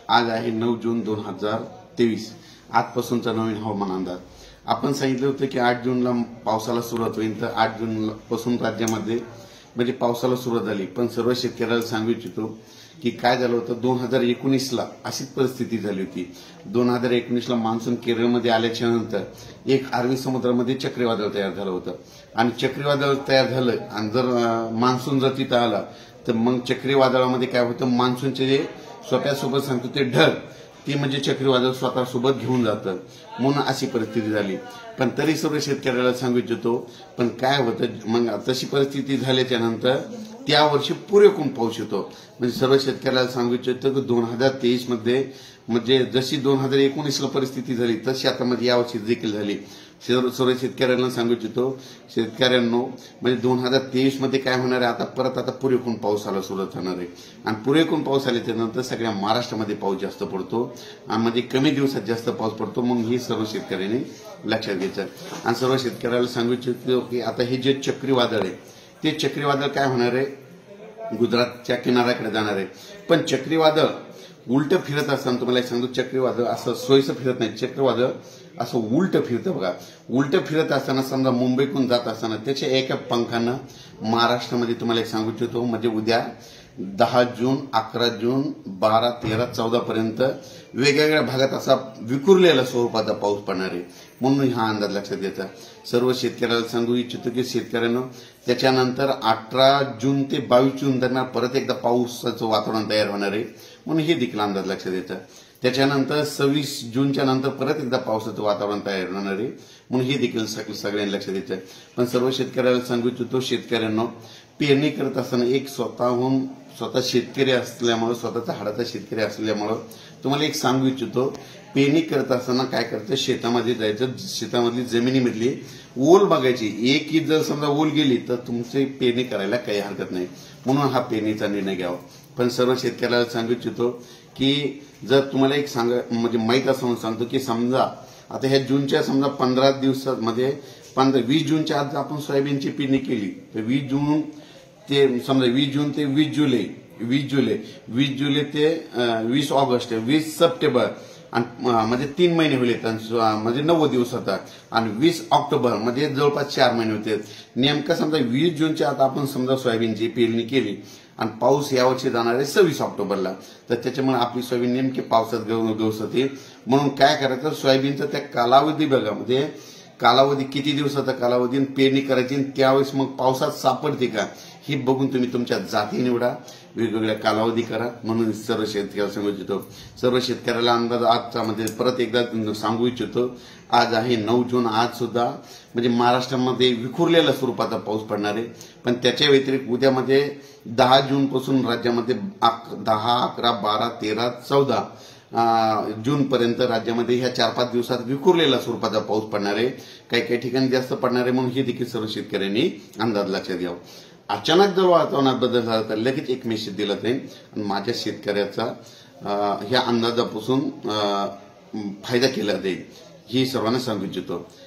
आज आहे 9 जून 2023. आजपासूनचा नवीन हवामान अंदाज. आपण सांगितलं होतं की 8 जूनला पावसाला सुरुवात होईल, तर 8 जून पासून राज्यामध्ये म्हणजे पावसाला सुरुवात झाली. पण सर्व शेतकऱ्याला सांगू इच्छितो की काय झालं होतं, 2019ला अशीच परिस्थिती झाली होती. 2019ला मान्सून केरळमध्ये आल्याच्या नंतर एक अरबी समुद्रामध्ये चक्रीवादळ तयार झालं होतं आणि चक्रीवादळ तयार झालं आणि जर मान्सून जर तिथं आला तर मग चक्रीवादळामध्ये काय होतं, मान्सूनचे जे स्वतःसोबत सांगतो ते ढग ती म्हणजे चक्रीवादळ स्वतःसोबत घेऊन जातं, म्हणून अशी परिस्थिती झाली. पण तरी सर्व शेतकऱ्याला सांगू इच्छितो, पण काय होतं मग तशी परिस्थिती झाल्याच्या नंतर त्या वर्षी पुरेपूर पाऊस येतो. म्हणजे सर्व शेतकऱ्याला सांगू इच्छितो की 2023 मध्ये म्हणजे जशी 2019ला परिस्थिती झाली तशी आता म्हणजे यावर्षी देखील झाली. सर्व शेतकऱ्यांना सांगू इच्छितो, शेतकऱ्यांनो म्हणजे 2023 मध्ये काय होणार आहे, आता पुरेपूर पावसाला सुरुवात होणार आहे आणि पुरेपूर पाऊस आल्याच्या नंतर सगळ्या महाराष्ट्रामध्ये पाऊस जास्त पडतो आणि म्हणजे कमी दिवसात जास्त पाऊस पडतो. मग ही सर्व शेतकऱ्यांनी लक्षात घ्यायचं. आणि सर्व शेतकऱ्याला सांगू इच्छितो की आता हे जे चक्रीवादळ आहे ते चक्रीवादळ काय होणार आहे, गुजरातच्या किनाऱ्याकडे जाणार आहे. पण चक्रीवादळ उलट फिरत असताना तुम्हाला एक सांगतो, चक्रीवादळ असं सोयीचं फिरत नाही, चक्रीवादळ असं उलट फिरतं बघा. उलट फिरत असताना समजा मुंबईतून जात असताना त्याच्या एका पंखानं महाराष्ट्रामध्ये तुम्हाला एक सांगू इच्छितो म्हणजे उद्या 10 जून 11 जून 12 13 14 पर्यंत वेगवेगळ्या भागात असा विखुरलेला स्वरूपाचा पाऊस पडणार आहे, म्हणून हा अंदाज लक्षात घ्यायचा. सर्व शेतकऱ्याला सांगू इच्छितो की शेतकऱ्यांना त्याच्यानंतर 18 जून ते 22 जून दरम्यान परत एकदा पावसाचं वातावरण तयार होणार आहे, म्हणून हे देखील अंदाज लक्षात द्यायचा. त्याच्यानंतर 26 जूनच्या नंतर परत एकदा पावसाचं वातावरण तयार होणार आहे, म्हणून हे देखील सगळ्यांनी लक्षात द्यायचं. पण सर्व शेतकऱ्याला सांगू इच्छितो, शेतकऱ्यांना पेरणी करत असताना एक स्वतः शेतकरी असल्यामुळे, स्वतःचा हाडाचा शेतकरी असल्यामुळं तुम्हाला एक सांगू इच्छितो, पेरणी करत असताना काय करायचं, शेतामध्ये जायचं, शेतामधली जमिनीमधली ओल बघायची. एक ही जर समजा ओल गेली तर तुमची पेरणी करायला काही हरकत नाही, म्हणून हा पेरणीचा निर्णय घ्यावा. पण सर्व शेतकऱ्याला सांगू इच्छितो की जर तुम्हाला एक म्हणजे माहीत असं सांगतो की समजा आता ह्या जूनच्या समजा 15 दिवसामध्ये 20 जूनच्या आज आपण सोयाबीनची पेरणी केली तर 20 जून ते समजा 20 जून ते 20 जुलै 20 जुलै ते 20 ऑगस्ट 20 सप्टेंबर आणि म्हणजे 3 महिने होईल म्हणजे 90 दिवस होतात आणि 20 ऑक्टोबर म्हणजे जवळपास 4 महिने होते. नेमकं समजा 20 जूनच्या आता आपण समजा सोयाबीनची पेरणी केली आणि पाऊस यावर्षी जाणार आहे 26 ऑक्टोबरला, तर त्याच्यामुळे आपली सोयाबीन नेमकी पावसात गवसते. म्हणून काय करायचं, सोयाबीनचा त्या कालावधी बघा, म्हणजे कालावधी किती दिवसाचा कालावधी पेरणी करायची, त्यावेळेस मग पावसात सापडते का हे बघून तुम्ही तुमच्या जाती निवडा, वेगवेगळ्या कालावधी करा. म्हणून सर्व शेतकऱ्याला सांगू इच्छितो, सर्व शेतकऱ्याला अंदाज आजचा म्हणजे परत एकदा सांगू इच्छितो, आज आहे 9 जून. आज सुद्धा म्हणजे महाराष्ट्रामध्ये विखुरलेल्या स्वरूपाचा पाऊस पडणार आहे. पण त्याच्या व्यतिरिक्त उद्यामध्ये 10 जून पासून राज्यामध्ये 10 11 12 13 14 जून पर्यंत राज्यामध्ये ह्या 4-5 दिवसात विखुरलेला स्वरूपाचा पाऊस पडणार आहे. काही ठिकाणी जास्त पडणार आहे, म्हणून हे देखील सर्व शेतकऱ्यांनी अंदाज लक्षात घ्यावा. अचानक जर वातावरणात बदल झाला तर लगेच एक मेसेज दिला जाईल आणि माझ्या शेतकऱ्याचा ह्या अंदाजापासून फायदा केला जाईल, ही सर्वांना सांगू इच्छितो.